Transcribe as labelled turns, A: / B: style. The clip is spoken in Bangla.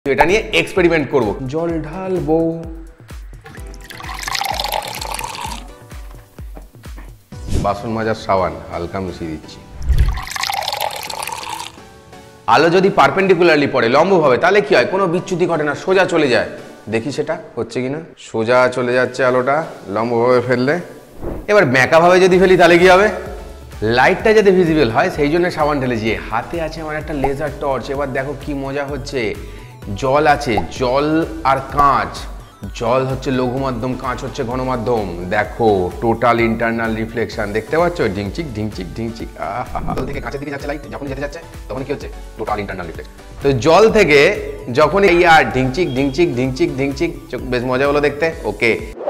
A: এটা নিয়ে এক্সপেরিমেন্ট করব। জল ঢালবো, বাসন মাজার সাবান হালকা মিশিয়ে দিচ্ছি। আলো যদি পারপেন্ডিকুলারলি পড়ে লম্বভাবে তাহলে কি হয়, কোনো বিচ্যুতি ঘটে না, সোজা চলে যায়। দেখি সেটা হচ্ছে কিনা। সোজা চলে যাচ্ছে আলোটা লম্বভাবে ফেললে। এবার ব্যাঁকাভাবে যদি ফেলি তাহলে কি হবে, লাইটটা যাতে ভিজিবল হয় সেই জন্য সাবান ঢেলেছি। হাতে আছে আমার একটা লেজার টর্চ। এবার দেখো কি মজা হচ্ছে। জল আছে, জল আর কাঁচ। জল হচ্ছে লঘু মাধ্যম, কাঁচ হচ্ছে ঘনমাধ্যম। দেখো টোটাল ইন্টারনাল রিফ্লেকশন দেখতে পাচ্ছ, ঢিংচিক ঢিংচিক ঢিংচিক। জল থেকে কাঁচের দিকে যাচ্ছে লাইট, যখন যেতে যাচ্ছে তখন কি হচ্ছে, টোটাল ইন্টারনাল রিফ্লেকশন। তো জল থেকে যখন এই আর ঢিংচিক ঢিংচিক ঢিংচিক ঢিংচিক, বেশ মজা হলো দেখতে। ওকে।